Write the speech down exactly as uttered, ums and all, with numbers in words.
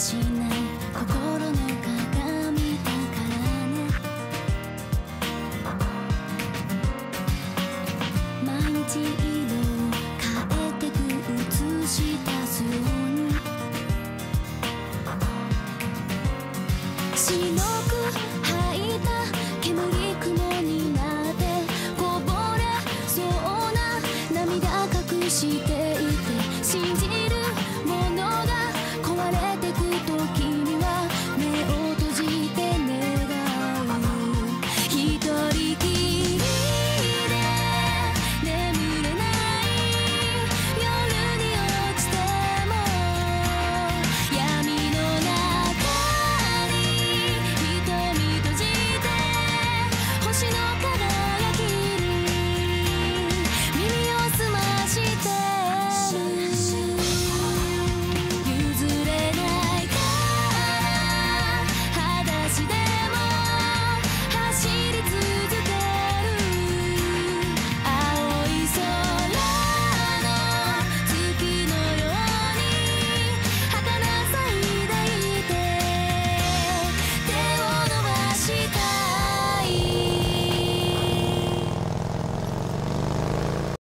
しない心の鏡だからね。毎日色を変えてく映し出すように白く吐いた煙雲になってこぼれそうな涙隠して